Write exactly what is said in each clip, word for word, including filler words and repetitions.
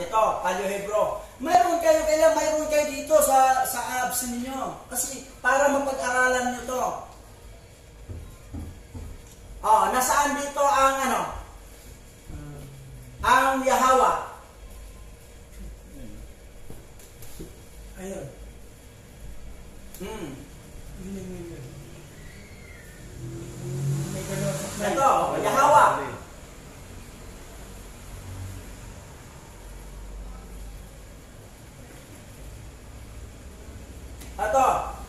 ito, Paleo-Hebro. Mayroon kayo, kaya mayroon kayo dito sa, sa apps ninyo. Kasi para mapag-aralan nyo to. Oh, nasaan dito ang ano? Ang Yahweh. Ayun. Hmm. May gano'n sa slide. Ito, Yahweh. Ito.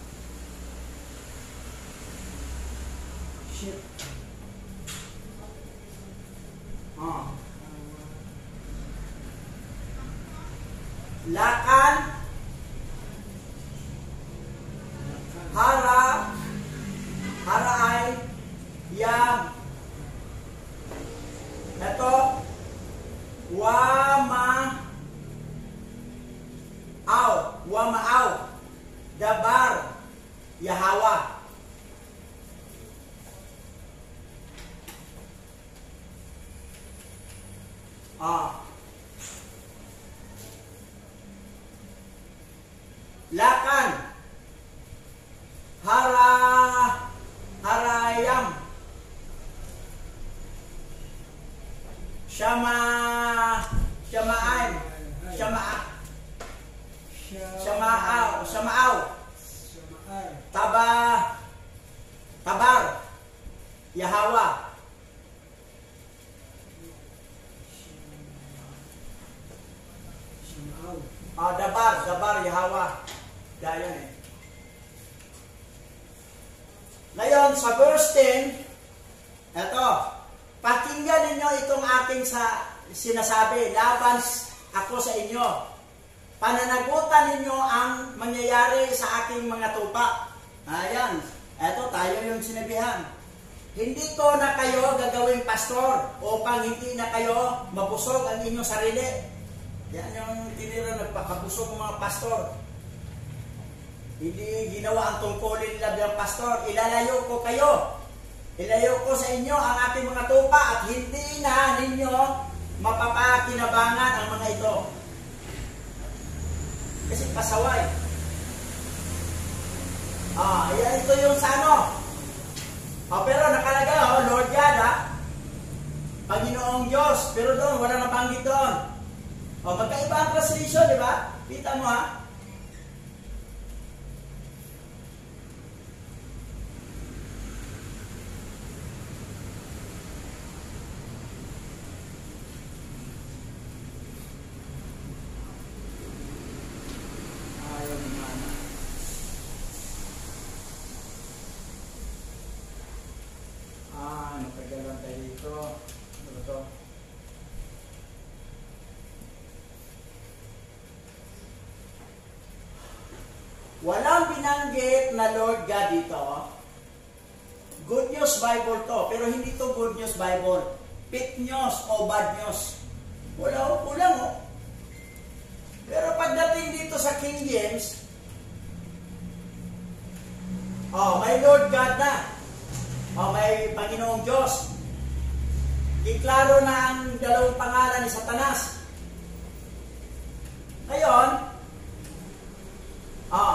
Shit. Oh. Lakan. Hara. Haraay. Yam. Ito. Wama. Aw. Wama aw. Dabar. Yahweh. Ah. Lakan. Hara. Harayam. Syama. Syama'an. Syama'a. Syama'aw. Syama'aw. Syama'ay. Taba. Tabar. Yahweh. Syama'aw. Ah, dabar, dabar, Yahweh. Ganyan eh. Ngayon, sa verse ten, eto, pakinggan ninyo itong aking sa, sinasabi, laban ako sa inyo. Pananagutan ninyo ang mangyayari sa aking mga tupa. Ayan, eto tayo yung sinabihan. Hindi ko na kayo gagawing pastor upang hindi na kayo mabusog ang inyong sarili. Yan yung tinira nagpakabusog ng mga pastor. Hindi ginawa ang tungkulin nila bilang pastor. Ilalayo ko kayo. Ilayo ko sa inyo ang aking mga tupa at hindi na ninyo mapapakinabangan ang mga ito. Kasi pasaway. Ah, yan ito yung sa ano. Oh, pero nakalagay, oh, Lord God, ha? Panginoong Diyos. Pero doon, wala nabanggit doon. Oh, magkaiba ang translation, di ba? Kita mo, ha? Ayaw naman. Ah, natagalan tayo dito. Ano ba ito? Walang binanggit na Lord God dito. Good News Bible to, pero hindi to Good News Bible. Pit News o Bad News. Wala, kulang oh. Pero pagdating dito sa King James, oh, may Lord God na. Oh, may Panginoong Diyos. Iklaro na ang dalawang pangalan ni Satanas. Ngayon, oh,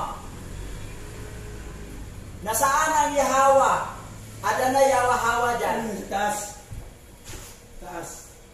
nasaan ang Yahweh? Adonai Yahweh dyan. Taas. Taas.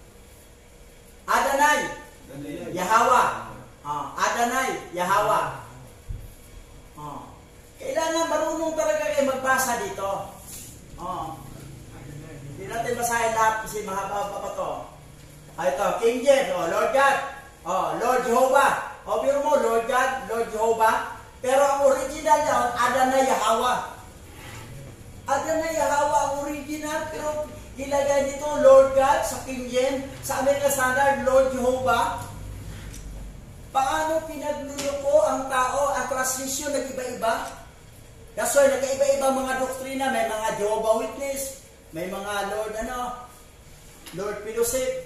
Adonai Yahweh. Oh, Adonai Yahweh. Oh. Kailangan marunong talaga kayo magbasa dito. Oh. Hindi natin basahin lahat kasi mahaba pa to. Ah, ito, King James, oh, Lord God. Oh, Lord Jehovah. O, biro mo, Lord God, Lord Jehovah. Pero ang original niya, Adonai Yahweh. Adonai Yahweh ang original, pero ilagay dito, Lord God, sa King James, sa American Standard, Lord Jehovah. Paano pinagluloko ang tao, ang translation nag-iba-iba? That's why, nagkaiba-iba mga doktrina, may mga Jehovah Witness, may mga Lord, ano, Lord Fellowship.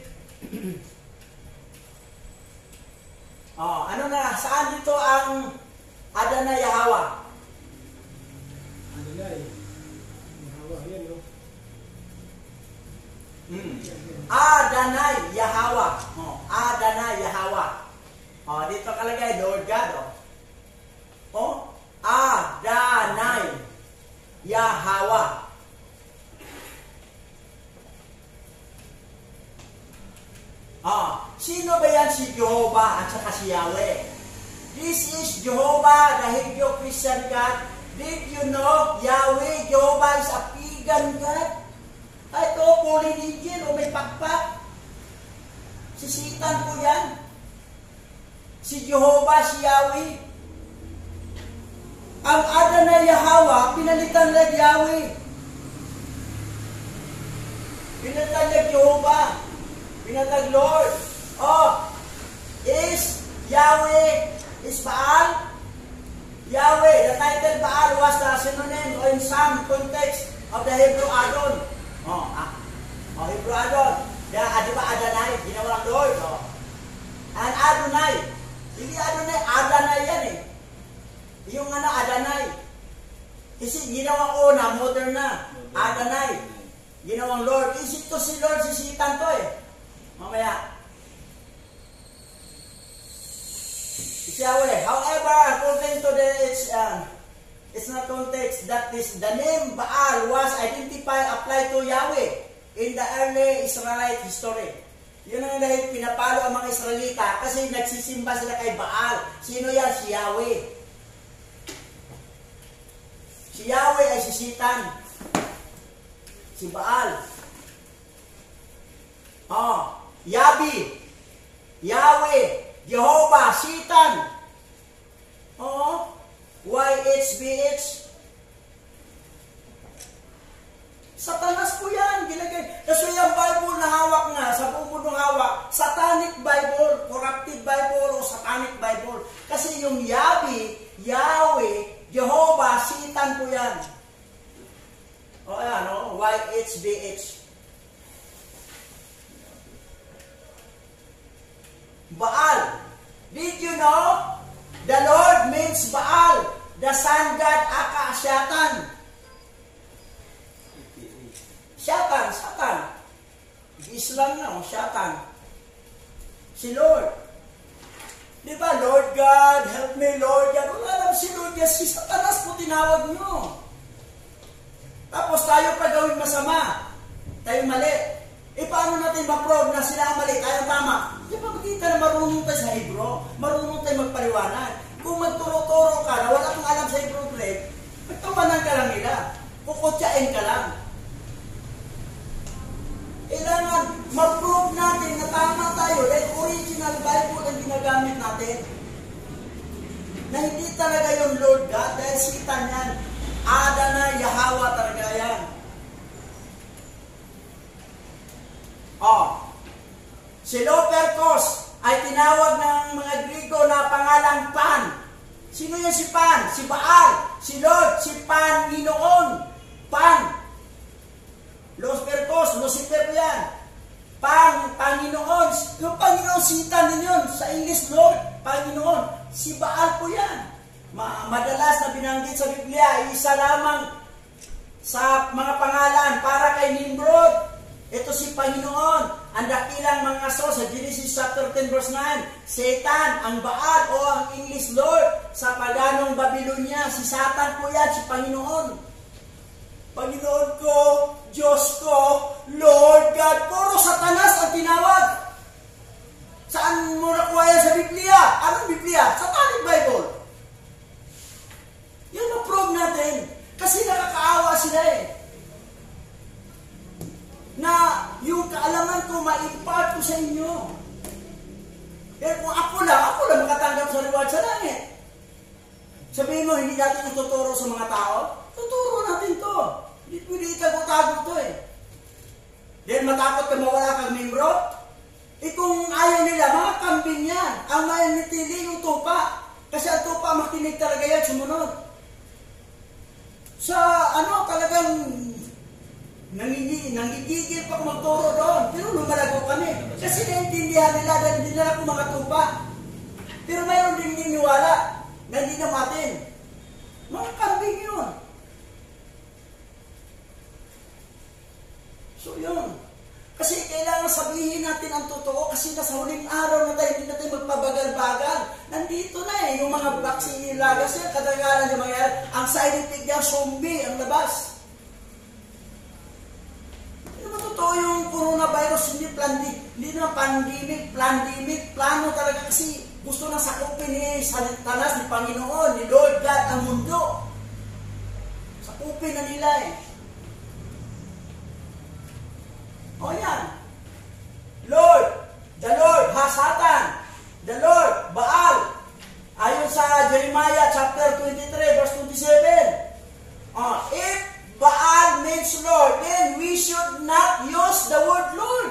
Oh, ano na, saan dito ang Adonai Yahweh? Adonai. Yahweh, yan o. Hmm. Adonai Yahweh. Oh, Adonai Yahweh. Oh, dito kalagay, Lord God. Oh, oh Adonai Yahweh. Ah, sino ba yan si Jehovah at saka si Yahweh? This is Jehovah, the Hebrew-Christian God. Did you know Yahweh, Jehovah is a pagan God? Ito, Polynesian o may pakpak. Si Satan po yan. Si Jehovah, si Yahweh. Ang Adonai Yahweh, pinalitan na Yahweh. Pinalitan na Jehovah. Pinatag Lord. Oh, is Yahweh, is Baal. Yahweh, the title Baal was the synonym or in some context of the Hebrew Adon. Oh, ah. Oh, Hebrew Adon. The, ah, di ba Adonai? Ginawang Lord. Oh. And Adonai. Hindi Adonai, Adonai yan eh. Yung ano, Adonai. Kasi ginawang una, modern na. Adonai. Ginawang Lord. Isip to si Lord, si Satan to eh. Mamaya. It's Yahweh. However, according to the, it's, uh, it's not context that this, the name Baal was identified, applied to Yahweh in the early Israelite history. Yun ang dahil pinapalo ang mga Israelita kasi nagsisimba sila kay Baal. Sino yan? Si Yahweh. Si Yahweh ay si Satan. Si Baal. Oh. Yabi, Yahweh, Jehovah, Satan. Oh, Y H B H. Satanas po yan. Ginagay. Kasi yung Bible na hawak nga, sa buong mundong hawak, Satanic Bible, Corrupted Bible o Satanic Bible. Kasi yung Yabi, Yahweh, Jehovah, Satan po yan. O oh, ayan, oh, Y H B H. Baal. Did you know? The Lord means Baal, the sun god aka Satan. Satan, Satan. Islam na, Satan. Si Lord. Di ba, Lord God, help me, Lord God. Wala lang si Lord God, si Satanas po tinawag nyo. Tapos tayo pa gawin masama. Tayo mali. E paano natin ma-prove na sila ang mali, tayo tama? Di ba makita na marunong tayo sa Hebrew? Marunong tayo magpaliwanag. Kung magturo-turo ka na wala kang alam sa Hebrew grade, magtawanan ka lang nila. Kukutsain ka lang. Kailangan ma-prove natin na tama tayo dahil original Bible ang ginagamit natin. Na hindi talaga yung Lord God dahil Satan yan. Adonai Yahweh talaga yan. Oh, si Lupercus ay tinawag ng mga Griego na pangalang Pan. Sino yan si Pan? Si Baal, si Lord, si Panginoon. Pan. Lupercus, Lucifer yan. Pang, Panginoon. Yung Panginoon, Satan din yun. Sa English, Lord, Panginoon. Si Baal po yan. Ma madalas na binanggit sa Biblia, isa lamang sa mga pangalan para kay Nimrod. Ito si Panginoon, ang dakilang mga aso sa Genesis chapter ten verse nine. Satan, ang Baal o ang English Lord sa paganong Babylonia. Si Satan po yan, si Panginoon. Panginoon ko, Diyos ko, Lord God, puro Satanas ang tinawag. Saan mo nakuha yan sa Biblia? Anong Biblia? Satanic Bible. Yan ma-prove natin. Kasi nakakaawa sila eh. Na yung kaalaman ko, ma-impart ko sa inyo. Pero kung ako lang, ako lang makatanggap sa reward sa langit. Sabihin mo, hindi natin ituturo sa mga tao? Tuturo natin to. Hindi pwede itago-tago to eh. Then matakot ka mawala kang membro? Eh kung ayaw nila, mga kambing yan. Ang may nitili yung tupa. Kasi ang tupa, makinig talaga yan, sumunod. Sa ano, talagang Nangigigil, nangigigil pa kung magturo doon. Pero lumalago kami. Kasi naintindihan nila dahil hindi nila ako makatupa. Pero mayroon din niniwala na hindi namatin. Mga kambing yun. So yun. Kasi kailangan sabihin natin ang totoo kasi nasa huling araw na tayo, hindi natin magpabagal-bagal. Nandito na eh, yung mga vaccine ilagas yan, kadagalan yung mangyayari. Ang side effect niya, zombie, ang labas. Hindi naman totoo yung coronavirus, hindi pandemic, hindi na pandemic, pandemic, plano talaga kasi gusto na sakupin ni Satanas, ni Panginoon, ni Lord God ang mundo. Sakupin na nila eh. O yan. Lord, the Lord, ha, Satan, the Lord, Baal. Ayon sa Jeremiah chapter twenty-three, verse twenty-seven. Uh, if Baal means Lord, then we should not use the word Lord.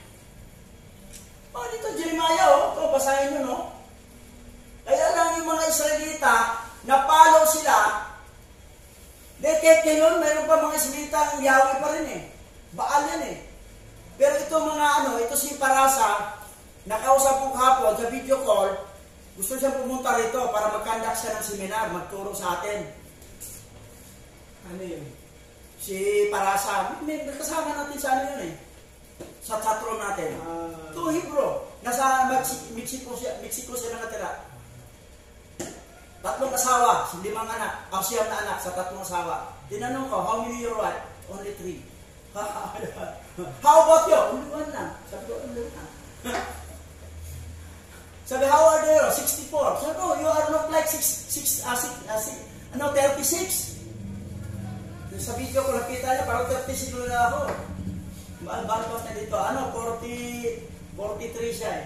O, dito Jeremiah, o. Ito, basahin nyo, no? Kaya lang yung mga Israelita, napalo sila. Dahil ngayon, mayroon pa mga Israelita ang Yahweh pa rin eh. Baal yan eh. Pero ito mga ano, ito si Parasa, nakausap ko kahapon sa video call, gusto siyang pumunta rito para mag-conduct siya ng seminar, magturo sa atin. Ano yun? Si Parasa, may kasama natin sa ano yun eh, sa chatroom natin. Uh, Ito Hebrew, nasa Mexico siya, Mexico siya nakatira. Tatlong asawa, limang anak, ang siyam na anak sa tatlong asawa. Tinanong ko, how many year old? Only three. How about you? Only one lang. Sabi ko, only one. Sabi, how are you? sixty-four. Sabi ko, you are not like six, six, uh, six, uh, six, ano, thirty-six. Sa video ko nakita niya, parang thirty-six na ako. Balbas na dito. Ano, forty, forty-three siya eh.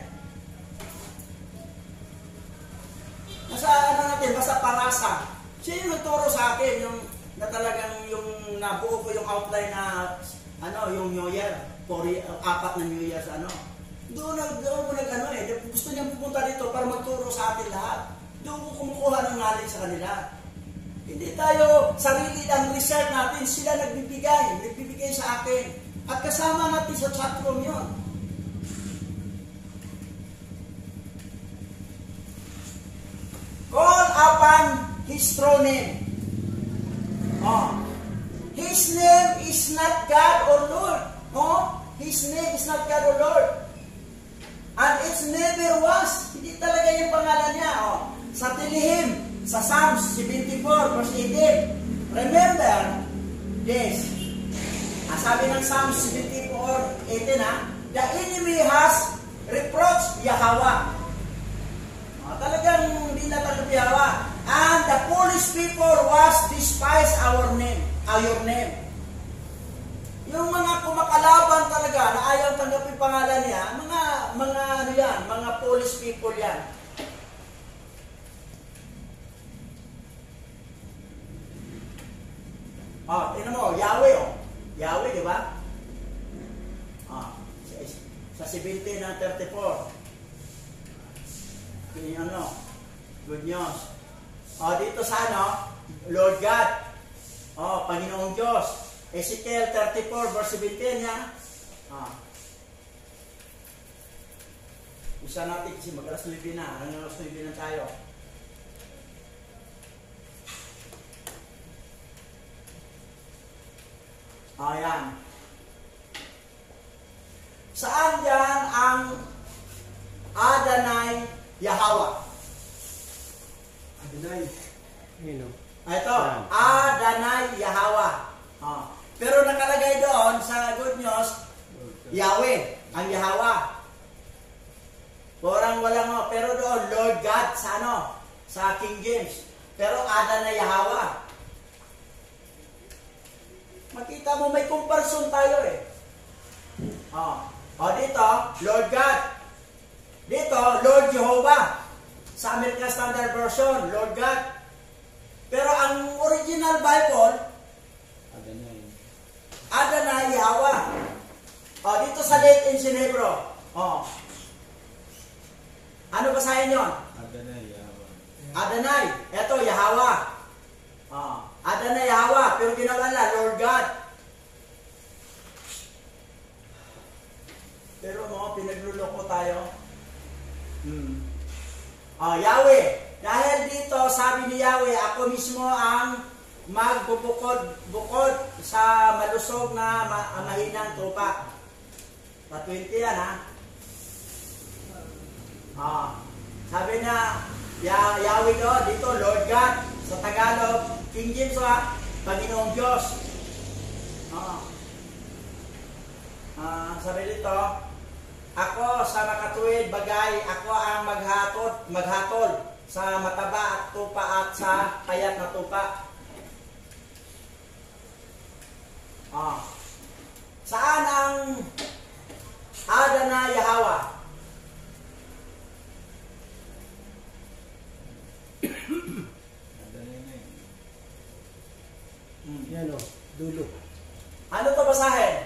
Nasa ano natin, basta Parasa. Siya yung nagturo sa akin, yung na talagang yung nabuo ko yung outline na ano, yung New Year, for, uh, apat na New Year's, ano. Doon, doon ko nag ano eh, gusto niya pupunta dito para magturo sa atin lahat. Doon ko kumukuha ng knowledge sa kanila. Hindi tayo, sarili lang research natin, sila nagbibigay, nagbibigay sa akin. At kasama natin sa chatroom yun. Call upon His throne name. Oh. His name is not God or Lord. Oh. His name is not God or Lord. And it never was. Hindi talaga yung pangalan niya. Oh. Sa Tilihim, sa Psalms seventy-four, verse eighteen. Remember this. Ah, sabi ng Psalms seventy-four, eighteen, ha? The enemy has reproached Yahweh. Oh, talagang hindi natanggap Yahweh. And the foolish people was despise our name, our name. Yung mga kumakalaban talaga na ayaw tanggapin pangalan niya, mga mga ano yan, mga foolish people yan. Ah, tingnan mo, Yahweh oh. Yahweh, di ba? Ah, sa seventeen na thirty-four. Yung ano, good news. O, dito sa ano, Lord God. O, Panginoong Diyos. Ezekiel thirty-four, verse seventeen, yan. O. Isa natin kasi mag-alas nueve na. Ano alas nueve na tayo? O, yan. Saan yan ang Adonai Yahweh? Adonai. Ayun o. Ito, Adonai Yahweh. Oh. Pero nakalagay doon sa good news, Yahweh, ang Yahweh. Porang walang mo. Pero doon, Lord God sa ano? Sa King James. Pero Adonai Yahweh. Makita mo, may comparison tayo eh. Oh. Oh, dito, Lord God. Dito, Lord Jehovah. Sa American Standard Version, Lord God. Pero ang original Bible, Adonai. Adonai Yahweh. O, dito sa Late Ancient Hebrew. O. Ano basahin yun? Adonai Yahweh. Adonai. Ito, Yahweh. O. Adonai Yahweh. Pero ginawa na, Lord God. Pero mo, pinagluloko tayo. Hmm. O, Yahweh. Dahil dito, sabi ni Yahweh, ako mismo ang magbubukod-bukod sa malusog na ma mahinang trupa. Pa twenty yan ha. Ah, sabi na, ya Yahweh do, dito, Lord God. Sa Tagalog, King James ha, Panginoong Diyos. Ah, ah sabi dito, ako sa makatuwid bagay, ako ang maghatod, maghatol sa mataba at tupa at sa payat na tupa. Ah, saan ang Adonai Yahweh? Adonai na yun. Hmm. Yan o, dulo. Ano to basahin?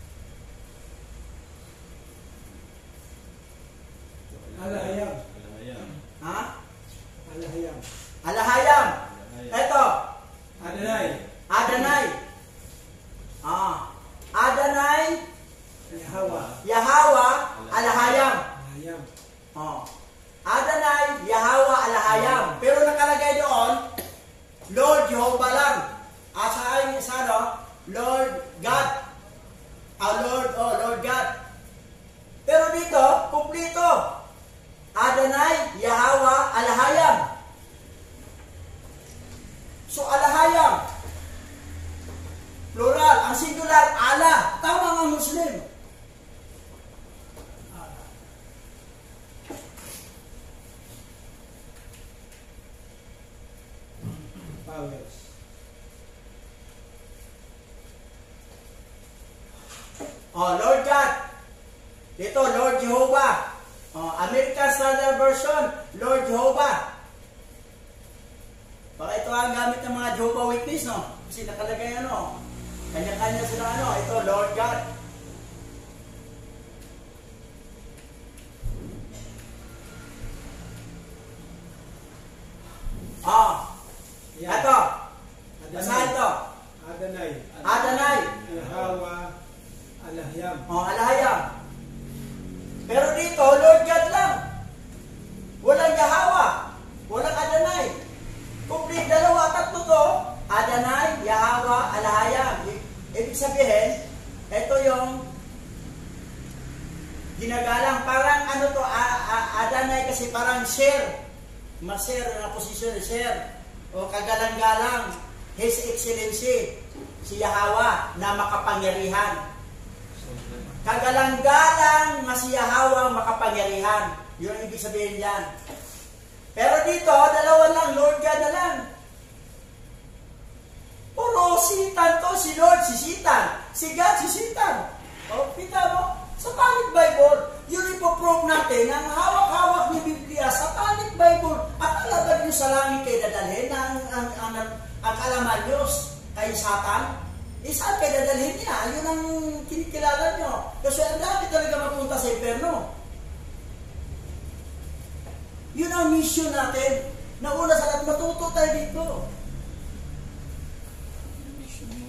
Alahayam. Alahayam. Ha? Alahayam. Alahayam. Alahayam. Ito, Adonai. Adonai. Ah, Adonai Yahweh. Yahweh Alahayam. Alahayam. Oh. Adonai Yahweh Alahayam. Pero nakalagay doon, Lord Jehovah lang. Asahan sa ano? Lord God. Ah, Lord, oh, Lord God. Pero dito, kumplito. Adonai Yahweh Alahayam. So, Alahayam. Plural. Ang singular, Allah. Tama nga Muslim. Powers. Oh, Lord God. Dito, Lord Jehovah. Oh, American Standard Version, Lord Jehovah. Baka ito ang gamit ng mga Jehovah Witness, no? Kasi nakalagay ano, kanya-kanya sila ano, ito, Lord God. Oh, Yan. ito. Basahin ito. Adonai. Adonai. Yahweh. Alahayam. Oh, Alahayam. Pero dito, Lord God lang. Walang Yahweh. Walang Adonai. Complete dalawa, tatlo to. Adonai, Yahweh, Alahayam. Ibig sabihin, ito yung ginagalang. Parang ano to, a, a, Adonai kasi parang share. Mas-share na posisyon, share. O kagalang-galang. His Excellency, si Yahweh na makapangyarihan. Kagalang-galang na si Yahweh makapangyarihan. Yun ang ibig sabihin yan. Pero dito, dalawa lang, Lord God na lang. Puro sitan to, si Lord, si sitan. Si God, si sitan. O, kita mo? Satanic Bible, yun ipoprove natin ang hawak-hawak ni Biblia, Satanic Bible. Akala ba nyo sa langit kayo dadalhin na ang, ang, ang, ang, ang kalaman Diyos kay Satan? Eh, saan kayo dadalhin niya? Yun ang kinikilala nyo. Kasi ang dami talaga mapunta sa impyerno. Yun ang mission natin. Nauna sa lahat, matuto tayo dito. Mission mo.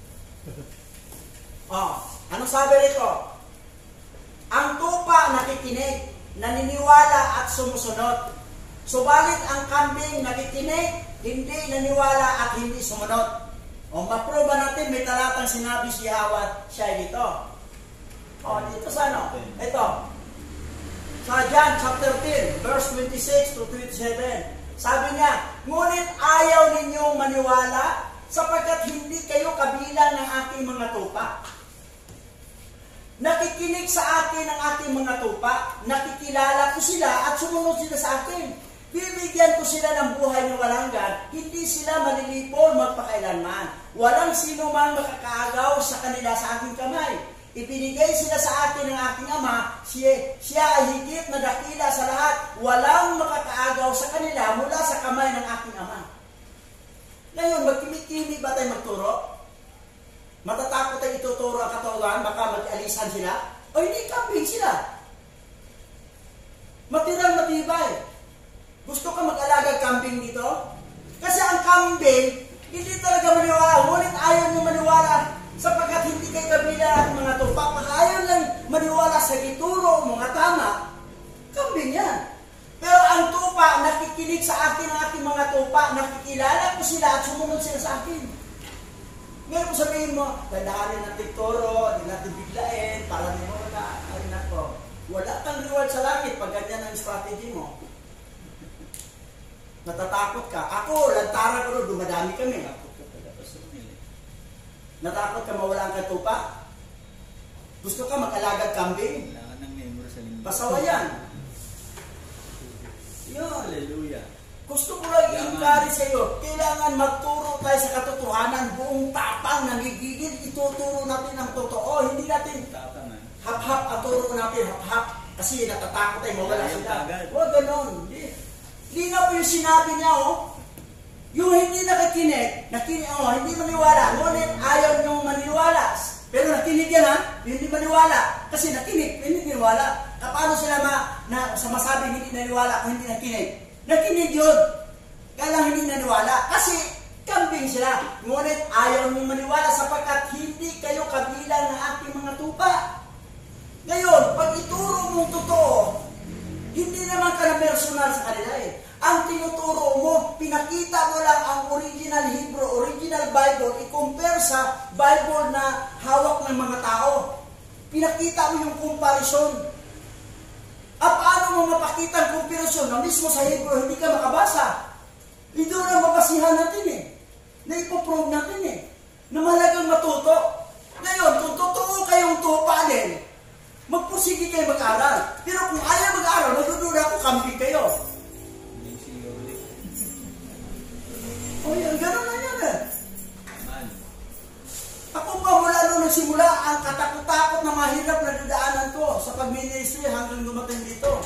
Oh, anong sabi rito? Ang tupa nakikinig, naniniwala at sumusunod. Subalit ang kambing nakikinig, hindi naniwala at hindi sumunod. O maproba natin, may talatang sinabi si Yahweh siya dito. O, dito sa ano? Ito. Sa John chapter ten, verse twenty-six to twenty-seven. Sabi niya, ngunit ayaw ninyong maniwala sapagkat hindi kayo kabilang ng aking mga tupa. Nakikinig sa akin ang aking mga tupa, nakikilala ko sila at sumunod sila sa akin. Bibigyan ko sila ng buhay na walang hanggan, hindi sila malilipol magpakailanman. Walang sino man makakaagaw sa kanila sa aking kamay. Ibinigay sila sa akin ng aking ama, siya, siya ay higit na dakila sa lahat. Walang makakaagaw sa kanila mula sa kamay ng aking ama. Ngayon, magkimik-kimik ba tayo magturo? Matatakot tayo ituturo ang katawan, baka mag-alisan sila? O hindi, kambing sila. Matirang matibay. Gusto ka mag-alaga kambing dito? Kasi ang kambing, hindi talaga maniwala. Ngunit ayaw nyo maniwala sapagkat hindi kayo kabila ng mga tupa. Pag ayaw lang maniwala sa ituro, mga tama, kambing yan. Pero ang tupa, nakikinig sa akin ang aking mga tupa, nakikilala ko sila at sumunod sila sa akin. Ngayon kung sabihin mo, tandaanin natin turo, hindi natin biglain, para mo na, reward sa langit pag ganyan ang strategy mo. Natatakot ka. Ako, lantaran ko doon, dumadami kami. Natakot ka mawala ang katupa? Gusto ka mag-alagad kambing? Kailangan ng member sa linggo. Pasawa yan. Yun. Hallelujah. Gusto ko lang i-encourage sa iyo, kailangan magturo tayo sa katotohanan, buong tapang, nangigigil, ituturo natin ang totoo. Hindi natin Tatangan. hap-hap ang turo natin, hap-hap. Kasi natatakot tayo, mawala Ayaw sila. agad. Huwag ganon. Hindi. Linaw po yung sinabi niya, oh. Yung hindi nakikinig, nakinig, oh, hindi maniwala. Ngunit ayaw niyong maniwala. Pero nakinig yan, ha? Yung hindi maniwala. Kasi nakinig, hindi maniwala. Paano sila ma, na, sa masabing hindi naniwala kung hindi nakinig? Nakinig yun. Kaya lang hindi naniwala. Kasi kambing sila. Ngunit ayaw niyong maniwala sapagkat hindi kayo kabilang ng aking mga tupa. Ngayon, pag ituro mong totoo, hindi naman ka na personal sa kanila eh. Ang tinuturo mo, pinakita mo lang ang original Hebrew, original Bible, i-compare sa Bible na hawak ng mga tao. Pinakita mo yung comparison. At paano mo mapakita ang comparison na mismo sa Hebrew hindi ka makabasa? Ito na mabasihan natin eh. Na ipoprove natin eh. Na mahalagang matuto. Ngayon, kung totoo kayong tupa din, magpursige kayo mag-aral. Pero kung ayaw mag-aral, magdudura ako, kambing kayo. O yan, gano'n na yan eh. Man. Ako pa mula nung nagsimula, ang katakot-takot na mahirap na dadaanan ko sa pag-ministry hanggang dumating dito.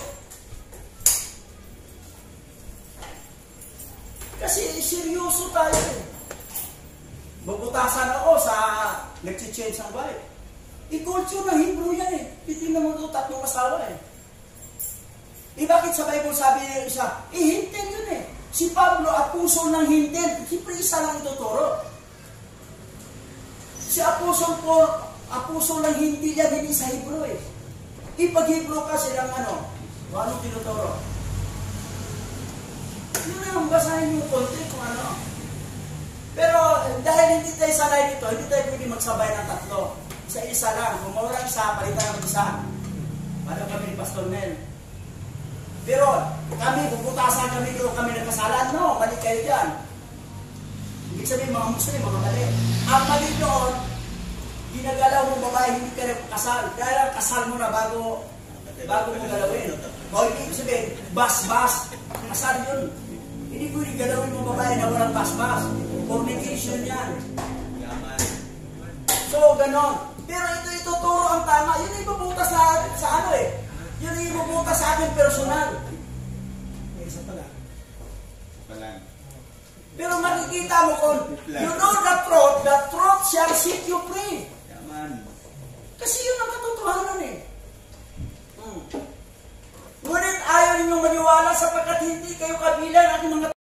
Kasi seryoso tayo eh. Mabutasan ako sa nag-change ang wife. I-culture ng Hebrew yan eh. Titignan mo ito, tatlong asawa eh. Eh bakit sa Bible sabi niya isa, eh hintin yun eh. Si Pablo, apostol ng hintin. Siyempre isa lang ituturo. Si Apostol Paul, apostol ng hindi yan, hindi sa Hebrew eh. Ipag-Hebrew ka silang ano, o anong tinuturo? Yun lang, basahin yung konti kung ano. Pero dahil hindi tayo sanay dito, hindi tayo pwede magsabay ng tatlo. Isa-isa lang. Kung mawala isa, palitan ng isa. Paano kami ni Pastor Mel? Pero kami, puputasan kami doon kami nagkasalan. No, mali kayo dyan. Ibig sabihin mga Muslim, mga mali. Ang mali doon, ginagalaw mong babae, hindi ka rin kasal. Dahil ang kasal mo na bago, bago mo galawin. O ibig sabihin, bas-bas. Kasal yun. Hindi pwede galawin mong babae na walang bas-bas. Fornication yan. Yaman. So, ganon. Pero ito ituturo ang tama. Yun yung ibubutas sa, sa ano eh. Yun yung ibubutas sa akin personal. May isa pala. Palang. Pero makikita mo kung you know the truth, the truth shall set you free. Yaman. Kasi yun ang katotohanan eh. Hmm. Ngunit ayaw ninyong maniwala sapagkat hindi kayo kabilang ang mga